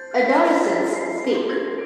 Adolescents speak.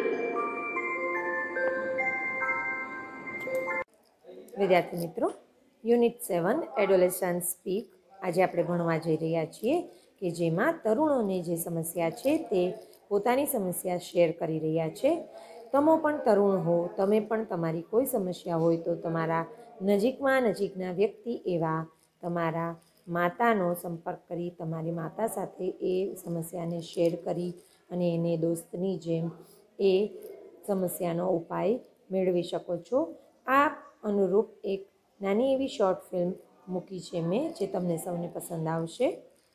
વિદ્યાર્થી મિત્રો, unit 7 adolescent speak આજે આપણે ભણવા જઈ રહ્યા છીએ કે જેમાં તરુણોને જે સમસ્યા છે તે પોતાની સમસ્યા શેર કરી રહ્યા છે. તમે પણ તરુણ હો, તમે પણ તમારી કોઈ સમસ્યા હોય તો તમારા નજીકના વ્યક્તિ એવા તમારા માતાનો સંપર્ક કરી તમારી માતા સાથે એ સમસ્યાને શેર કરી અને એને દોસ્તની જેમ એ સમસ્યાનો ઉપાય મેળવી શકો છો. આ અનુરૂપ એક નાની એવી શોર્ટ ફિલ્મ મૂકી છે મેં, જે તમને સૌને પસંદ આવશે.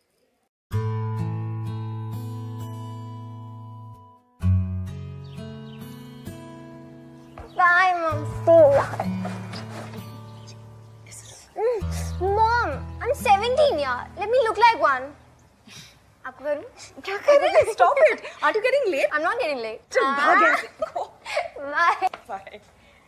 Bye, Mom. Mom, I'm 17, yaar. Let me look like one. आपको करूँ? क्या कर रही है? Stop it. Aren't you getting late? I'm not getting late. चल भाग यहाँ से. Go. Bye. Bye.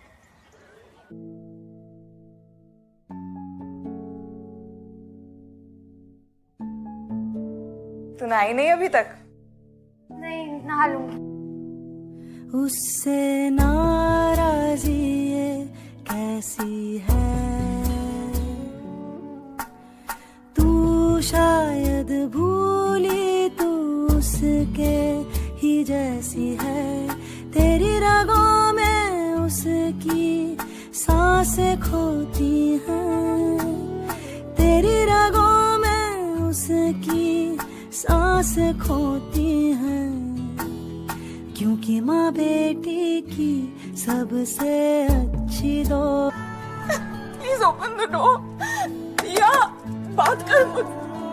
तू नहाई नहीं अभी तक? नहीं, नहा लूंगी. उससे नाराजी ये कैसी है, तू शायद भूली तू उसके ही जैसी है. तेरी रगों में उसकी सांसें खोती हैं, तेरी रगों में उसकी सांसें खोती हैं. क्योंकि माँ बेटी की सबसे अच्छी दो. Please open the door. या बात कर मुझसे.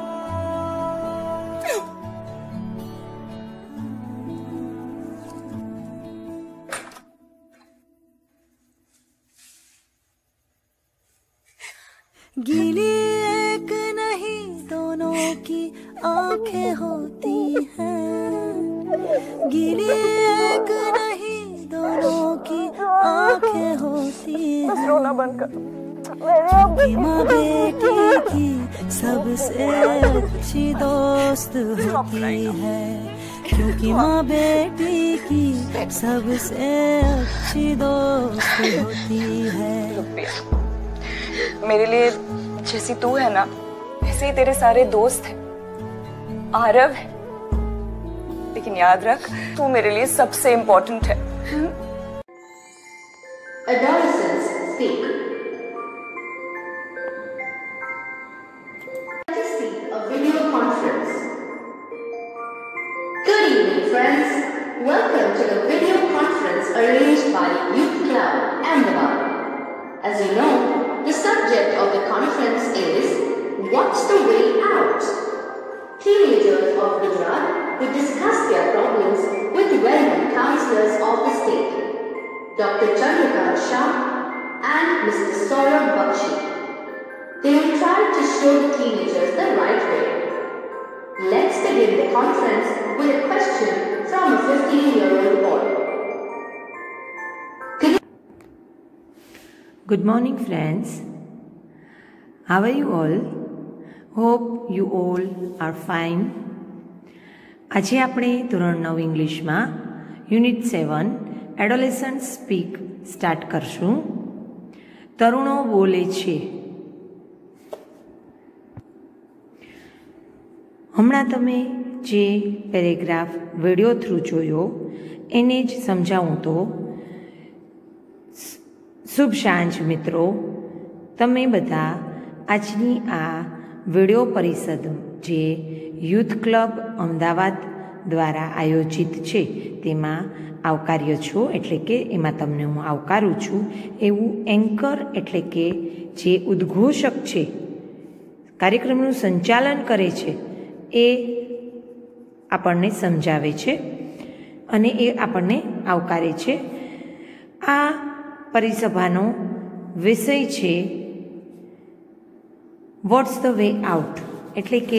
गीली एक नहीं दोनों की आंखें होती हैं, गीली एक नहीं दोनों की आंखें होती हैं. बस रोना बंद कर. माँ बेटी की सबसे अच्छी दोस्त होती है, क्योंकि माँ बेटी की सबसे अच्छी दोस्त होती है. मेरे लिए जैसी तू है ना, वैसे ही तेरे सारे दोस्त हैं. आरव है, लेकिन याद रख तू मेरे लिए सबसे इम्पोर्टेंट है. Adolescents speak. Let us see a video conference. Good evening, friends. Welcome to the video conference arranged by Youth Club, Ahmedabad. As you know, the subject of the conference is What's the Way Out? Teenagers of Gujarat will discuss their problems with well-known counselors of the state, Dr. Chandrakant Shah and Mr. Saurabh Bakshi. They will try to show the teenagers the right way. Let's begin the conference with a question from a 15-year-old boy. Good morning, friends. How are you all? Hope you all are fine. આજે આપણે ધોરણ 9 ઇંગ્લિશમાં unit 7 adolescent speak start કરશું. તરુણો બોલે છે. હમણાં તમે જે પેરેગ્રાફ વિડીયો થ્રુ જોયો એને જ સમજાવું તો, શુભ સાંજ મિત્રો. તમે બધા આજની આ વિડીયો પરિષદ જે યુથ ક્લબ અમદાવાદ દ્વારા આયોજિત છે તેમાં આવકાર્ય છો, એટલે કે એમાં તમને હું આવકારું છું. એવું એન્કર એટલે કે જે ઉદ્ઘોષક છે, કાર્યક્રમનું સંચાલન કરે છે, એ આપણને સમજાવે છે અને એ આપણને આવકારે છે. આ પરિસભાનો વિષય છે વોટ્સ ધ વે આઉટ, એટલે કે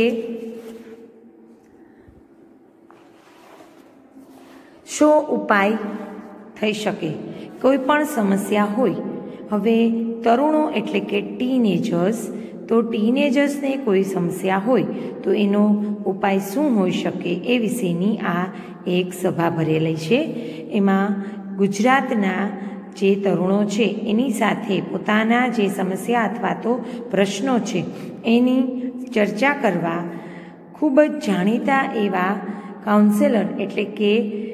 શો ઉપાય થઈ શકે કોઈ પણ સમસ્યા હોય. હવે તરુણો એટલે કે ટીનેજર્સ તો ટીનેજર્સને કોઈ સમસ્યા હોય તો એનો ઉપાય શું હોઈ શકે એ વિશેની આ એક સભા ભરેલી છે. એમાં ગુજરાતના જે તરુણો છે એની સાથે પોતાના જે સમસ્યા અથવા તો પ્રશ્નો છે એની ચર્ચા કરવા ખૂબ જ જાણીતા એવા કાઉન્સેલર એટલે કે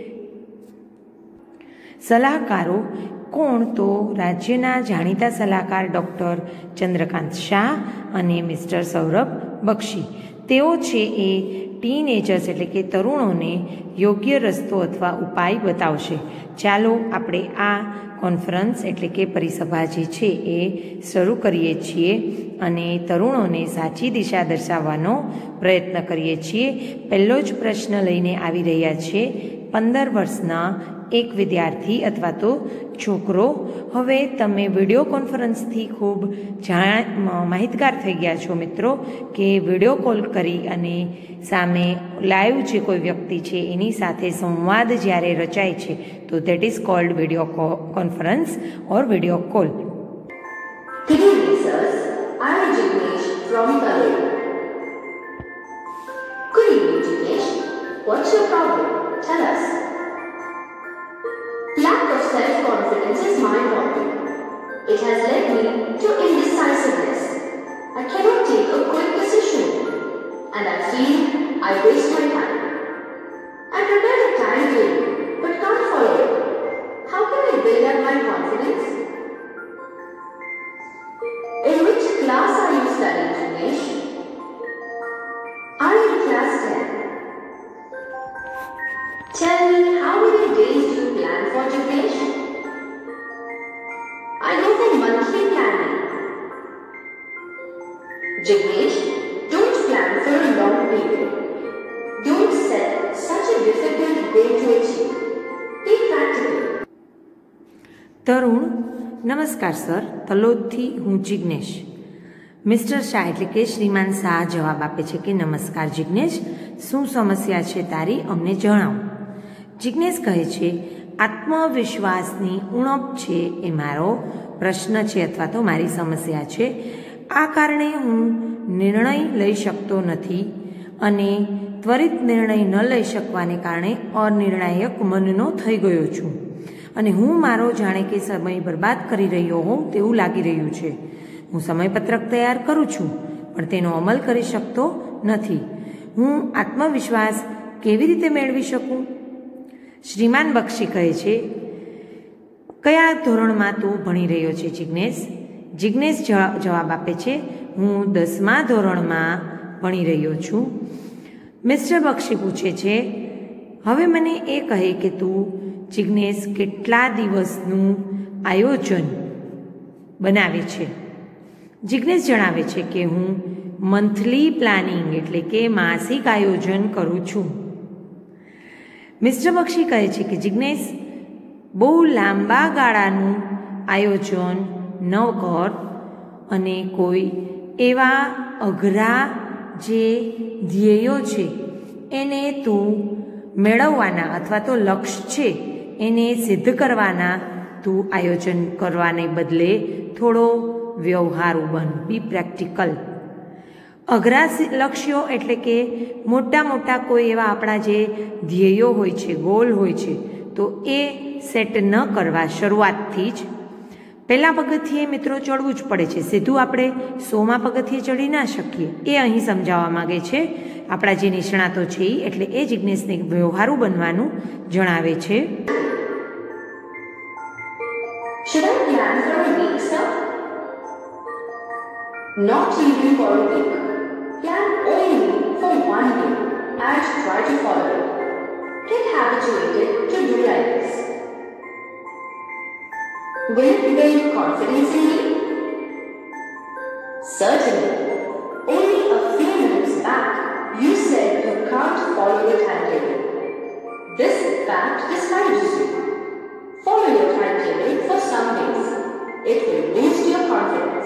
સલાહકારો કોણ તો રાજ્યના જાણીતા સલાહકાર ડૉક્ટર ચંદ્રકાંત શાહ અને મિસ્ટર સૌરભ બક્ષી. તેઓ છે એ ટીનેજર્સ એટલે કે તરુણોને યોગ્ય રસ્તો અથવા ઉપાય બતાવશે. ચાલો આપણે આ કોન્ફરન્સ એટલે કે પરિસભા જે છે એ શરૂ કરીએ છીએ અને તરુણોને સાચી દિશા દર્શાવવાનો પ્રયત્ન કરીએ છીએ. પહેલો જ પ્રશ્ન લઈને આવી રહ્યા છે 15 વર્ષના એક વિદ્યાર્થી અથવા તો છોકરો. હવે તમે વિડીયો કોન્ફરન્સથી ખૂબ માહિતગાર થઈ ગયા છો મિત્રો કે વિડીયો કોલ કરી અને સામે લાઈવ જે કોઈ વ્યક્તિ છે એની સાથે સંવાદ જ્યારે રચાય છે તો that is called video conference or video call. Good evening, sirs. I am Jignesh from Talur. Good evening, Jignesh. What's your problem? Tell us. Lack of self-confidence is my problem. It has led me to indecisiveness. I cannot take a quick decision, and I feel I waste my time. I prepare a timetable, but can't follow it. How can I build up my confidence? In which class are you studying, Jignesh? Are you in class 10? Tell me, how many days do you plan for, Jignesh? I go for monthly planning. Jignesh, don't plan for a long period. Don't set such a difficult goal to achieve. Be practical. Tarun: નમસ્કાર sir, તલોદથી હું Jignesh. Mister Shah એટલે કે શ્રીમાન શાહ જવાબ આપે છે કે નમસ્કાર જિગ્નેશ, શું સમસ્યા છે તારી, અમને જણાવો. જિગ્નેશ કહે છે આત્મવિશ્વાસની ઉણપ છે એ મારો પ્રશ્ન છે અથવા તો મારી સમસ્યા છે. આ કારણે હું નિર્ણય લઈ શકતો નથી અને ત્વરિત નિર્ણય ન લઈ શકવાને કારણે અનિર્ણાયક મનનો થઈ ગયો છું અને હું મારો જાણે કે સમય બરબાદ કરી રહ્યો હોઉં તેવું લાગી રહ્યું છે. હું સમયપત્રક તૈયાર કરું છું પણ તેનો અમલ કરી શકતો નથી. હું આત્મવિશ્વાસ કેવી રીતે મેળવી શકું? શ્રીમાન બક્ષી કહે છે કયા ધોરણમાં તું ભણી રહ્યો છે જિગ્નેશ? જિગ્નેશ જવાબ આપે છે હું 10મા ધોરણમાં ભણી રહ્યો છું. મિસ્ટર બક્ષી પૂછે છે હવે મને એ કહે કે તું જિગ્નેશ કેટલા દિવસનું આયોજન બનાવે છે? જિગ્નેશ જણાવે છે કે હું મંથલી પ્લાનિંગ એટલે કે માસિક આયોજન કરું છું. મિસ્ટર બક્ષી કહે છે કે જિગ્નેશ બહુ લાંબા ગાળાનું આયોજન ન કર અને કોઈ એવા અઘરા જે ધ્યેયો છે એને તું મેળવવાના અથવા તો લક્ષ્ય છે એને સિદ્ધ કરવાના તું આયોજન કરવાને બદલે થોડો વ્યવહારુ બન, બી પ્રેક્ટિકલ. અઘરા લક્ષ્યો એટલે કે મોટા મોટા કોઈ એવા આપણા જે ધ્યેયો હોય છે, ગોલ હોય છે, તો એ સેટ ન કરવા શરૂઆતથી જ. પહેલાં પગથિયે મિત્રો ચડવું જ પડે છે, સીધું આપણે 100મા પગથિયે ચડી ના શકીએ. એ અહીં સમજાવવા માગે છે આપણા જે નિષ્ણાતો છે એટલે એ જિજ્ઞેશને વ્યવહારુ બનવાનું જણાવે છે. Should I plan for a week, sir? Not even for a week. Plan only for 1 day and try to follow it. Get habituated to do like this. Will it build confidence in you? Certainly. Only a few minutes back, you said you can't follow your timetable. This fact discourages you. Follow your timetable for some days. It will boost your confidence.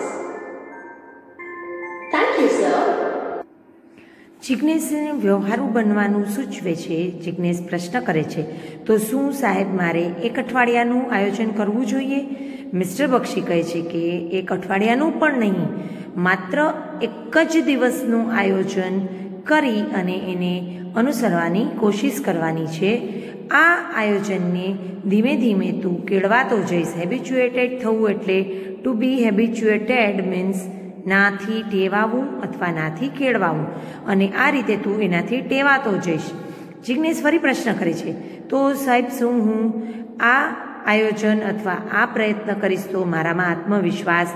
Thank you, sir. જિજ્ઞેશને વ્યવહારુ બનવાનું સૂચવે છે. જિજ્ઞેશ પ્રશ્ન કરે છે તો શું સાહેબ મારે 1 અઠવાડિયાનું આયોજન કરવું જોઈએ? મિસ્ટર બક્ષી કહે છે કે 1 અઠવાડિયાનું પણ નહીં, માત્ર એક જ દિવસનું આયોજન કરી અને એને અનુસરવાની કોશિશ કરવાની છે. આ આયોજનને ધીમે ધીમે તું કેળવાતો જઈશ. હેબિચ્યુએટેડ થવું એટલે ટુ બી હેબિચ્યુએટેડ મીન્સ નાથી ટેવાવું અથવા નાથી કેળવાવું, અને આ રીતે તું એનાથી ટેવાતો જઈશ. જિજ્ઞેશ ફરી પ્રશ્ન કરે છે, તો સાહેબ શું હું આ આયોજન અથવા આ પ્રયત્ન કરીશ તો મારામાં આત્મવિશ્વાસ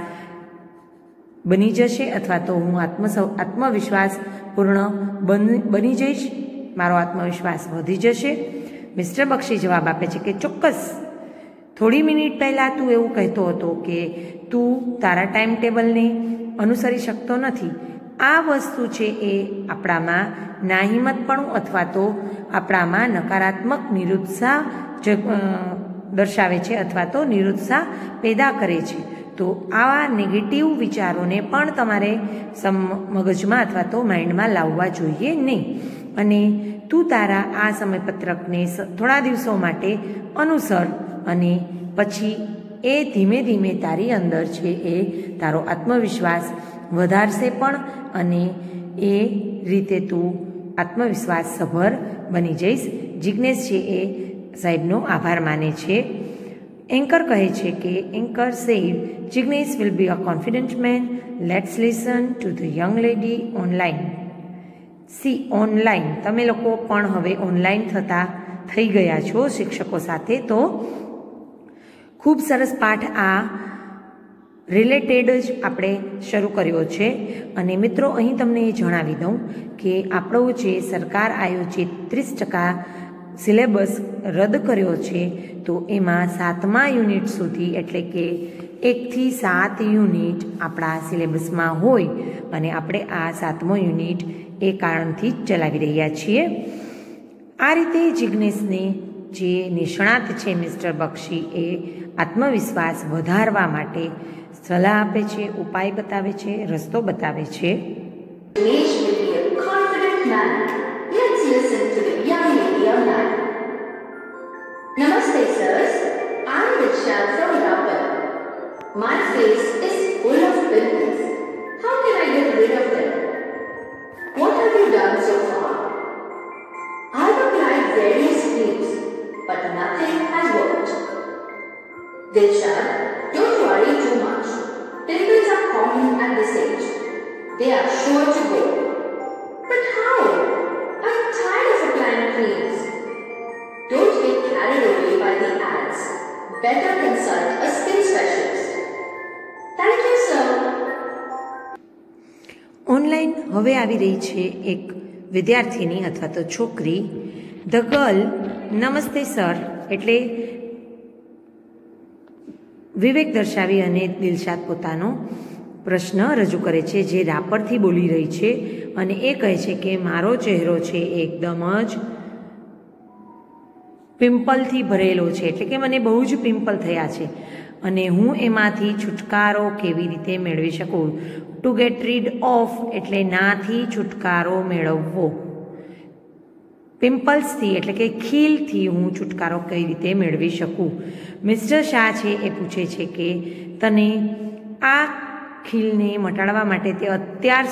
બની જશે અથવા તો હું આત્મવિશ્વાસ પૂર્ણ બની જઈશ, મારો આત્મવિશ્વાસ વધી જશે? મિસ્ટર બક્ષી જવાબ આપે છે કે ચોક્કસ. થોડી મિનિટ પહેલાં તું એવું કહેતો હતો કે તું તારા ટાઈમ ટેબલને અનુસરી શકતો નથી. આ વસ્તુ છે એ આપણામાં નાહિંમતપણું અથવા તો આપણામાં નકારાત્મક નિરુત્સાહ દર્શાવે છે અથવા તો નિરુત્સાહ પેદા કરે છે. તો આવા નેગેટિવ વિચારોને પણ તમારે મગજમાં અથવા તો માઇન્ડમાં લાવવા જોઈએ નહીં. અને તું તારા આ સમયપત્રકને થોડા દિવસો માટે અનુસર અને પછી એ ધીમે ધીમે તારી અંદર છે એ તારો આત્મવિશ્વાસ વધારશે પણ, અને એ રીતે તું આત્મવિશ્વાસ સભર બની જઈશ. જિજ્ઞેશ છે એ સાહેબનો આભાર માને છે. એન્કર કહે છે કે anchor said Jignesh will be a confident man. Let's listen to the young lady online. Online તમે લોકો પણ હવે ઓનલાઈન થઈ ગયા છો શિક્ષકો સાથે, તો ખૂબ સરસ પાઠ આ રિલેટેડ જ આપણે શરૂ કર્યો છે. અને મિત્રો અહીં તમને એ જણાવી દઉં કે આપણો જે સરકાર આયોજિત 30% સિલેબસ રદ કર્યો છે, તો એમાં 7મા યુનિટ સુધી એટલે કે 1 થી 7 યુનિટ આપણા સિલેબસમાં હોય, અને આપણે આ 7મો યુનિટ એ કારણથી જ ચલાવી રહ્યા છીએ. આ રીતે જિજ્ઞેશને જે નિષ્ણાત છે મિસ્ટર બક્ષી એ આત્મવિશ્વાસ વધારવા માટે સલાહ આપે છે, ઉપાય બતાવે છે, રસ્તો બતાવે છે. Dinesh will be a confident man. Let's listen to the young lady online. Namaste, sirs. I'm Diksha from Rapper. My face is full of pimples. How can I get rid of them? What have you done so far? I've applied various creams, but nothing has worked. Diksha, don't worry too much. Pimples are common at this age. They are sure to go. But how? I'm tired of applying creams. Don't get carried away by the ads. Better consult a skin specialist. Thank you, sir. Online હવે આવી રહી છે એક વિદ્યાર્થીની અથવા તો છોકરી. The girl નમસ્તે સર એટલે વિવેક દર્શાવી અને દિલશાદ પોતાનો પ્રશ્ન રજૂ કરે છે, જે રાપરથી બોલી રહી છે, અને એ કહે છે કે મારો ચહેરો છે એકદમ જ પિમ્પલથી ભરેલો છે, એટલે કે મને બહુ જ પિમ્પલ થયા છે, અને હું એમાંથી છુટકારો કેવી રીતે મેળવી શકું? ટુ ગેટ રીડ ઓફ એટલે નાથી છુટકારો મેળવવો. પિમ્પલ્સથી એટલે કે ખીલથી હું છુટકારો કઈ રીતે મેળવી શકું? મિસ્ટર શાહ છે એ પૂછે છે કે તને આ ખીલને મટાડવા માટે તે અત્યાર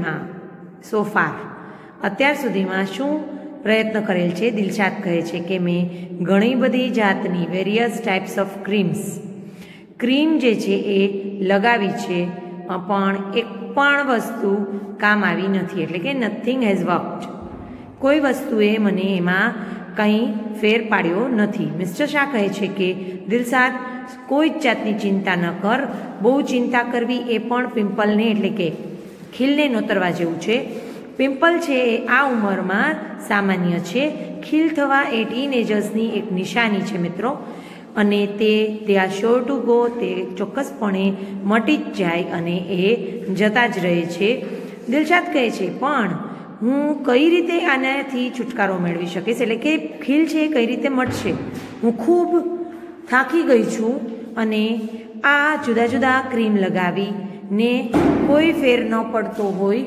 સુધીમાં શું પ્રયત્ન કરેલ છે? દિલશાદ કહે છે કે મેં ઘણી બધી જાતની વેરિયસ ટાઈપ્સ ઓફ ક્રીમ જે છે એ લગાવી છે, પણ એક પણ વસ્તુ કામ આવી નથી, એટલે કે નથિંગ હેઝ વર્કડ. કોઈ વસ્તુએ મને એમાં કંઈ ફેર પાડ્યો નથી. મિસ્ટર શાહ કહે છે કે દિલશાદ કોઈ જ જાતની ચિંતા ન કર. બહુ ચિંતા કરવી એ પણ પિમ્પલને એટલે કે ખીલને નોતરવા જેવું છે. પિમ્પલ છે એ આ ઉંમરમાં સામાન્ય છે. ખીલ થવા એ ટીનેજર્સની એક નિશાની છે મિત્રો, અને તે આર શ્યોર ટુ ગો, તે ચોક્કસપણે મટી જ જાય અને એ જતા જ રહે છે. દિલશાદ કહે છે પણ હું કઈ રીતે આનાથી છુટકારો મેળવી શકીશ, એટલે કે ખીલ છે એ કઈ રીતે મટશે? હું ખૂબ થાકી ગઈ છું અને આ જુદા જુદા ક્રીમ લગાવીને કોઈ ફેર ન પડતો હોય.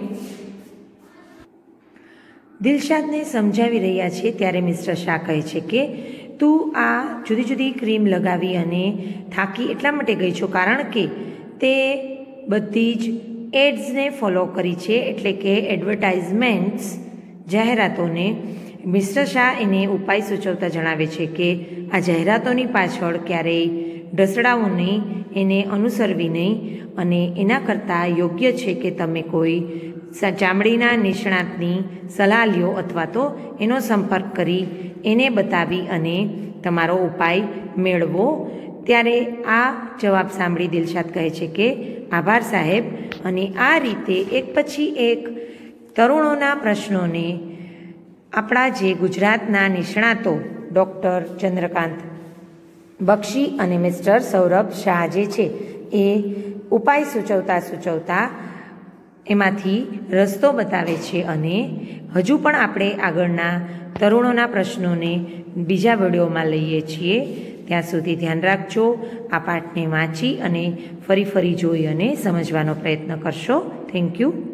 દિલશાદને સમજાવી રહ્યા છે ત્યારે મિસ્ટર શાહ કહે છે કે તું આ જુદી જુદી ક્રીમ લગાવી અને થાકી એટલા માટે ગઈ છો કારણ કે તે બધી જ એડ્સને ફોલો કરી છે, એટલે કે એડવર્ટાઇઝમેન્ટ્સ, જાહેરાતોને. મિસ્ટર શાહ એને ઉપાય સૂચવતા જણાવે છે કે આ જાહેરાતોની પાછળ ક્યારેય ઢસડાવો નહીં, એને અનુસરવી નહીં, અને એના કરતાં યોગ્ય છે કે તમે કોઈ ચામડીના નિષ્ણાતની સલાહ લ્યો અથવા તો એનો સંપર્ક કરી એને બતાવી અને તમારો ઉપાય મેળવો. ત્યારે આ જવાબ સાંભળી દિલશાદ કહે છે કે આભાર સાહેબ. અને આ રીતે એક પછી એક તરુણોના પ્રશ્નોને આપણા જે ગુજરાતના નિષ્ણાતો ડૉક્ટર ચંદ્રકાંત બક્ષી અને મિસ્ટર સૌરભ શાહ જે છે એ ઉપાય સૂચવતા એમાંથી રસ્તો બતાવે છે. અને હજુ પણ આપણે આગળના તરુણોના પ્રશ્નોને બીજા વિડીયોમાં લઈએ છીએ. ત્યાં સુધી ધ્યાન રાખજો. આ પાઠને વાંચી અને ફરી જોઈ અને સમજવાનો પ્રયત્ન કરશો. Thank you.